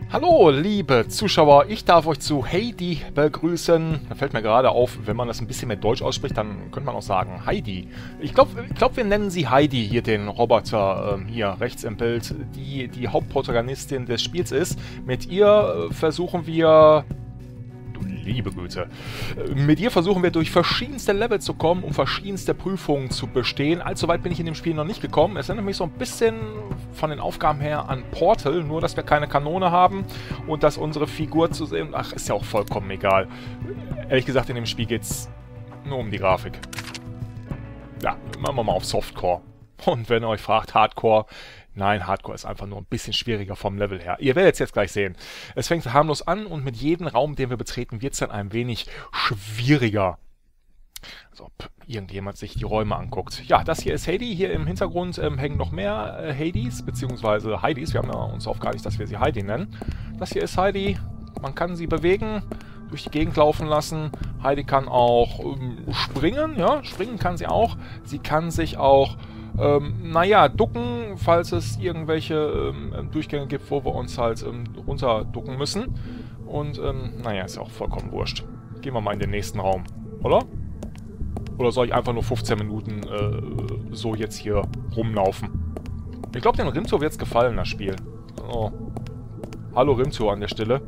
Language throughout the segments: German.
Hallo, liebe Zuschauer, ich darf euch zu Heidi begrüßen. Da fällt mir gerade auf, wenn man das ein bisschen mehr Deutsch ausspricht, dann könnte man auch sagen Heidi. Ich glaube, wir nennen sie Heidi, hier den Roboter, hier rechts im Bild, die Hauptprotagonistin des Spiels ist. Mit ihr versuchen wir... Liebe Güte. Mit ihr versuchen wir durch verschiedenste Level zu kommen, um verschiedenste Prüfungen zu bestehen. Allzu weit bin ich in dem Spiel noch nicht gekommen. Es erinnert mich so ein bisschen von den Aufgaben her an Portal, nur dass wir keine Kanone haben und dass unsere Figur zu sehen... Ach, ist ja auch vollkommen egal. Ehrlich gesagt, in dem Spiel geht's nur um die Grafik. Ja, machen wir mal auf Softcore. Und wenn ihr euch fragt, Hardcore... Nein, Hardcore ist einfach nur ein bisschen schwieriger vom Level her. Ihr werdet es jetzt gleich sehen. Es fängt harmlos an und mit jedem Raum, den wir betreten, wird es dann ein wenig schwieriger. Also, ob irgendjemand sich die Räume anguckt. Ja, das hier ist Heidi. Hier im Hintergrund hängen noch mehr Hadis, beziehungsweise Heidis. Wir haben ja uns aufgeeinigt, dass wir sie Heidi nennen. Das hier ist Heidi. Man kann sie bewegen, durch die Gegend laufen lassen. Heidi kann auch springen. Ja, springen kann sie auch. Sie kann sich auch... naja, ducken, falls es irgendwelche Durchgänge gibt, wo wir uns halt runter ducken müssen. Und, naja, ist ja auch vollkommen wurscht. Gehen wir mal in den nächsten Raum, oder? Oder soll ich einfach nur 15 Minuten so jetzt hier rumlaufen? Ich glaube, dem Rimto wird es gefallen, das Spiel. Oh. Hallo Rimto an der Stelle.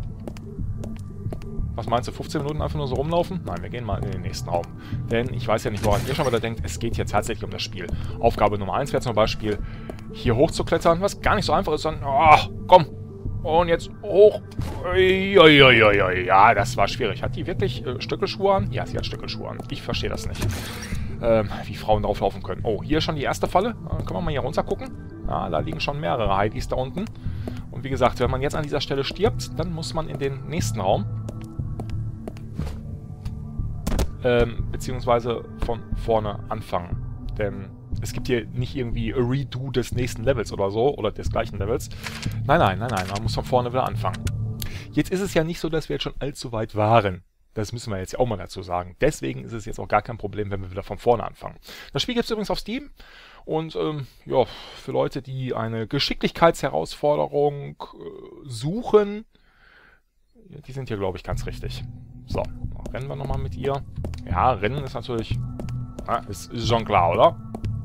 Was meinst du, 15 Minuten einfach nur so rumlaufen? Nein, wir gehen mal in den nächsten Raum. Denn ich weiß ja nicht, woran ihr schon wieder denkt, es geht hier tatsächlich um das Spiel. Aufgabe Nummer 1 wäre zum Beispiel, hier hochzuklettern, was gar nicht so einfach ist, sondern, oh, komm, und jetzt hoch. Ja, das war schwierig. Hat die wirklich Stöckelschuhe an? Ja, sie hat Stöckelschuhe an. Ich verstehe das nicht. Wie Frauen drauflaufen können. Oh, hier schon die erste Falle. Können wir mal hier runter gucken? Ja, da liegen schon mehrere Heidis da unten. Und wie gesagt, wenn man jetzt an dieser Stelle stirbt, dann muss man in den nächsten Raum. Beziehungsweise von vorne anfangen. Denn es gibt hier nicht irgendwie a Redo des nächsten Levels oder so, oder des gleichen Levels. Nein, man muss von vorne wieder anfangen. Jetzt ist es ja nicht so, dass wir jetzt schon allzu weit waren. Das müssen wir jetzt ja auch mal dazu sagen. Deswegen ist es jetzt auch gar kein Problem, wenn wir wieder von vorne anfangen. Das Spiel gibt es übrigens auf Steam. Und ja, für Leute, die eine Geschicklichkeitsherausforderung suchen, die sind hier, glaube ich, ganz richtig. So, rennen wir nochmal mit ihr. Ja, Rennen ist natürlich... ist schon klar, oder?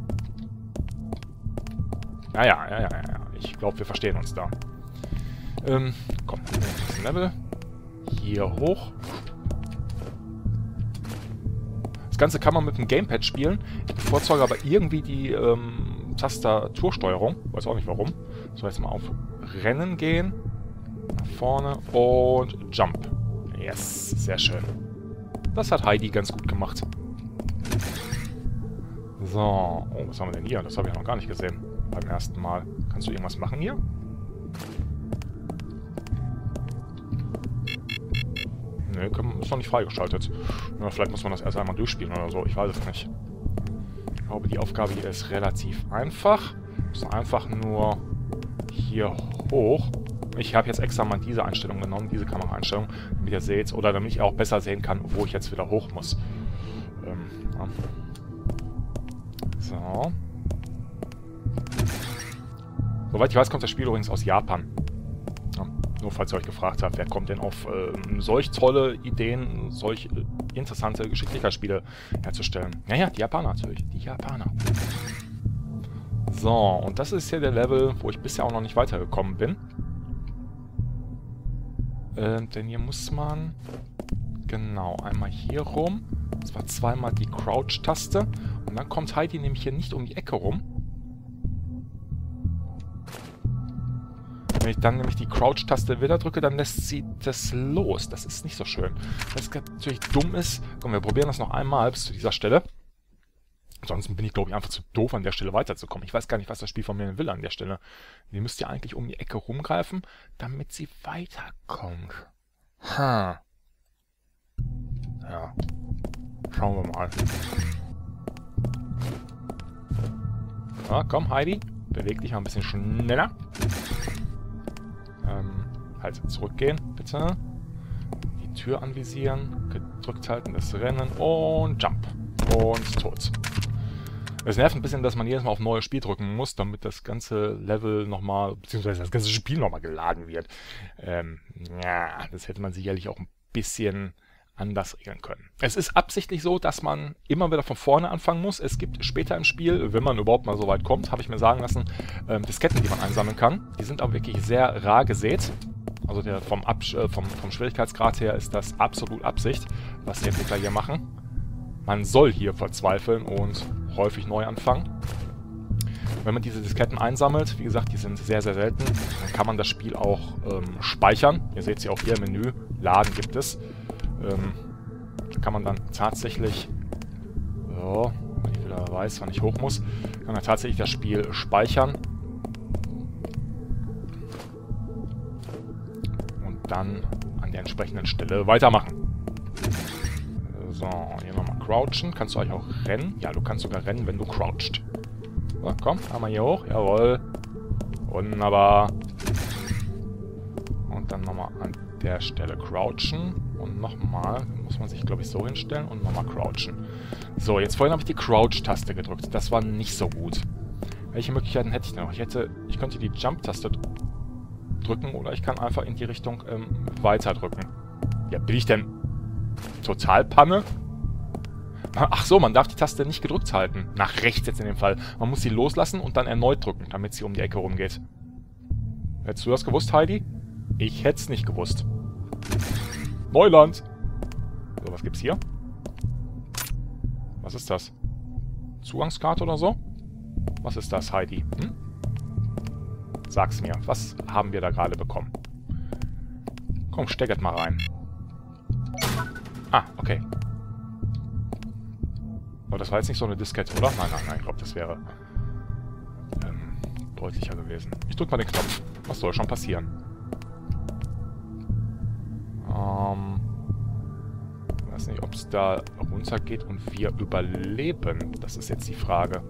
Ja. Ich glaube, wir verstehen uns da. Komm, nächsten Level. Hier hoch. Das Ganze kann man mit dem Gamepad spielen. Ich bevorzuge aber irgendwie die Tastatursteuerung. Weiß auch nicht warum. So, jetzt mal auf Rennen gehen. Nach vorne und Jump. Yes, sehr schön. Das hat Heidi ganz gut gemacht. So, oh, was haben wir denn hier? Das habe ich noch gar nicht gesehen beim ersten Mal. Kannst du irgendwas machen hier? Ne, ist noch nicht freigeschaltet. Ja, vielleicht muss man das erst einmal durchspielen oder so. Ich weiß es nicht. Ich glaube, die Aufgabe hier ist relativ einfach. Wir müssen einfach nur hier hoch. Ich habe jetzt extra mal diese Einstellung genommen, diese Kameraeinstellung, damit ihr seht, oder damit ich auch besser sehen kann, wo ich jetzt wieder hoch muss. Ja. So. Soweit ich weiß, kommt das Spiel übrigens aus Japan. Ja, nur falls ihr euch gefragt habt, wer kommt denn auf solch tolle Ideen, solch interessante Geschicklichkeitsspiele herzustellen. Naja, die Japaner natürlich, die Japaner. So, und das ist hier der Level, wo ich bisher auch noch nicht weitergekommen bin. Denn hier muss man, genau, einmal hier rum, das war zweimal die Crouch-Taste und dann kommt Heidi nämlich hier nicht um die Ecke rum. Wenn ich dann nämlich die Crouch-Taste wieder drücke, dann lässt sie das los. Das ist nicht so schön. Was natürlich dumm ist, komm, wir probieren das noch einmal bis zu dieser Stelle. Ansonsten bin ich, glaube ich, einfach zu doof, an der Stelle weiterzukommen. Ich weiß gar nicht, was das Spiel von mir will an der Stelle. Die müsst ihr eigentlich um die Ecke rumgreifen, damit sie weiterkommt. Ja. Schauen wir mal. Ja, komm, Heidi. Beweg dich mal ein bisschen schneller. Halt, zurückgehen, bitte. Die Tür anvisieren. Gedrückt halten, das Rennen und Jump. Und tot. Es nervt ein bisschen, dass man jedes Mal auf neues Spiel drücken muss, damit das ganze Level nochmal, beziehungsweise das ganze Spiel nochmal geladen wird. Ja, das hätte man sicherlich auch ein bisschen anders regeln können. Es ist absichtlich so, dass man immer wieder von vorne anfangen muss. Es gibt später im Spiel, wenn man überhaupt mal so weit kommt, habe ich mir sagen lassen, Disketten, die man einsammeln kann. Die sind aber wirklich sehr rar gesät. Also vom Schwierigkeitsgrad her ist das absolut Absicht, was die Entwickler hier machen. Man soll hier verzweifeln und häufig neu anfangen. Wenn man diese Disketten einsammelt, wie gesagt, die sind sehr, sehr selten, dann kann man das Spiel auch speichern. Ihr seht sie auch hier im Menü, Laden gibt es. Kann man dann tatsächlich, so, wenn ich wieder weiß, wann ich hoch muss, kann man tatsächlich das Spiel speichern. Und dann an der entsprechenden Stelle weitermachen. So, hier nochmal crouchen. Kannst du eigentlich auch rennen? Ja, du kannst sogar rennen, wenn du crouchst. So, komm, einmal hier hoch. Jawohl. Wunderbar. Und dann nochmal an der Stelle crouchen. Und nochmal, muss man sich, glaube ich, so hinstellen und nochmal crouchen. So, jetzt vorhin habe ich die Crouch-Taste gedrückt. Das war nicht so gut. Welche Möglichkeiten hätte ich noch? Ich könnte die Jump-Taste drücken oder ich kann einfach in die Richtung weiter drücken. Ja, bin ich denn total Panne? Ach so, man darf die Taste nicht gedrückt halten. Nach rechts jetzt in dem Fall. Man muss sie loslassen und dann erneut drücken, damit sie um die Ecke rumgeht. Hättest du das gewusst, Heidi? Ich hätte es nicht gewusst. Neuland! So, was gibt's hier? Was ist das? Zugangskarte oder so? Was ist das, Heidi? Hm? Sag's mir. Was haben wir da gerade bekommen? Komm, steckert mal rein. Ah, okay. Aber das war jetzt nicht so eine Diskette, oder? Nein, nein, nein. Ich glaube, das wäre deutlicher gewesen. Ich drück mal den Knopf. Was soll schon passieren? Ich weiß nicht, ob es da runter geht und wir überleben. Das ist jetzt die Frage.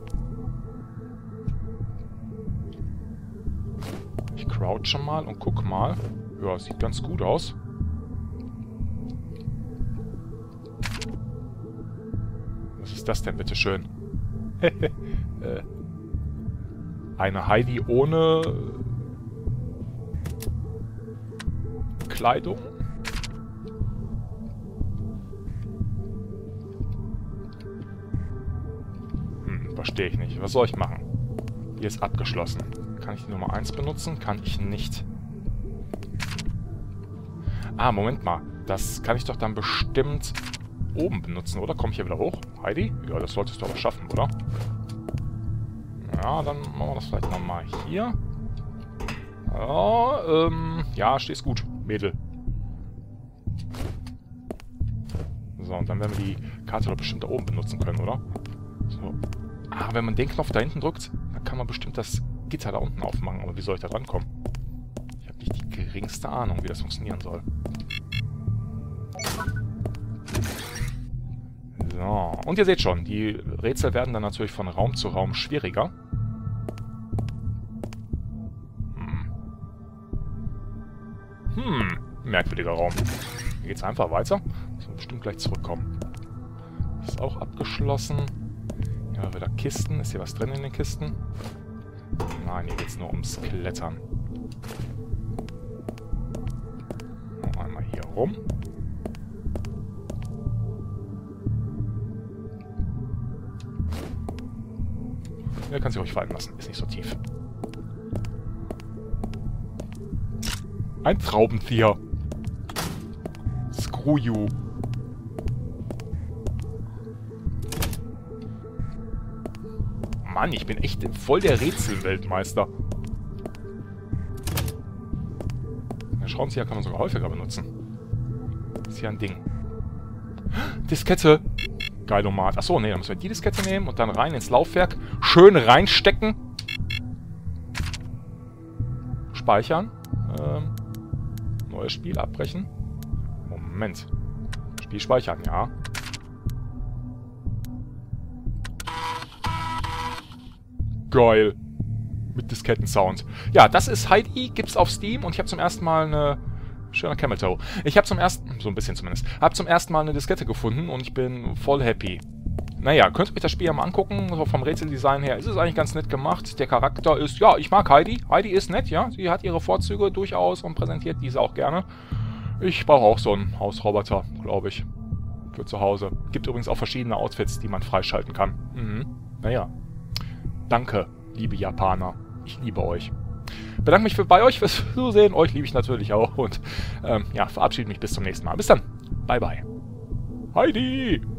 Ich crouche mal und guck mal. Ja, sieht ganz gut aus. Was ist das denn, bitteschön? Eine Heidi ohne Kleidung? Verstehe ich nicht. Was soll ich machen? Hier ist abgeschlossen. Kann ich die Nummer 1 benutzen? Kann ich nicht. Ah, Moment mal. Das kann ich doch dann bestimmt oben benutzen, oder? Komme ich hier wieder hoch? Heidi? Ja, das solltest du aber schaffen, oder? Ja, dann machen wir das vielleicht nochmal hier. Ja, stehst gut, Mädel. So, und dann werden wir die Karte doch bestimmt da oben benutzen können, oder? So. Ah, wenn man den Knopf da hinten drückt, dann kann man bestimmt das Gitter da unten aufmachen. Aber wie soll ich da dran kommen? Ich habe nicht die geringste Ahnung, wie das funktionieren soll. So, und ihr seht schon, die Rätsel werden dann natürlich von Raum zu Raum schwieriger. Merkwürdiger Raum. Hier geht's einfach weiter. Müssen wir bestimmt gleich zurückkommen. Das ist auch abgeschlossen. Ja, wieder Kisten. Ist hier was drin in den Kisten? Nein, hier geht's nur ums Klettern. Noch einmal hier rum. Ja, kann sich ruhig fallen lassen. Ist nicht so tief. Ein Traubenzieher. Screw you. Mann, ich bin echt voll der Rätselweltmeister. Den Schraubenzieher kann man sogar häufiger benutzen. Ist hier ein Ding. Diskette. Geilomat. Achso, nee, dann müssen wir die Diskette nehmen und dann rein ins Laufwerk. Schön reinstecken. Speichern. Neues Spiel abbrechen. Moment. Spiel speichern, ja. Geil. Mit Disketten-Sound. Ja, das ist Heidi, gibt's auf Steam und ich habe zum ersten Mal eine... Schöner Camel Toe. Ich habe zum ersten... So ein bisschen zumindest. Habe zum ersten Mal eine Diskette gefunden und ich bin voll happy. Naja, könnt ihr euch das Spiel ja mal angucken. So vom Rätseldesign her ist es eigentlich ganz nett gemacht. Der Charakter ist, ja, ich mag Heidi. Heidi ist nett, ja. Sie hat ihre Vorzüge durchaus und präsentiert diese auch gerne. Ich brauche auch so einen Hausroboter, glaube ich. Für zu Hause. Gibt übrigens auch verschiedene Outfits, die man freischalten kann. Naja. Danke, liebe Japaner. Ich liebe euch. Bedanke mich bei euch fürs Zusehen. Euch liebe ich natürlich auch. Und ja, verabschiede mich bis zum nächsten Mal. Bis dann. Bye, bye. Heidi!